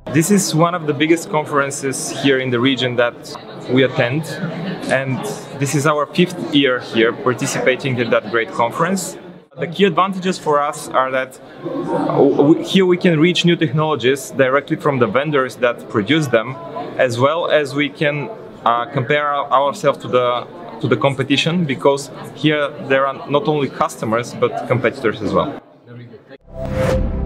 This is one of the biggest conferences here in the region that we attend, and this is our 5th year here participating in that great conference. The key advantages for us are that here we can reach new technologies directly from the vendors that produce them, as well as we can compare ourselves to the competition, because here there are not only customers but competitors as well.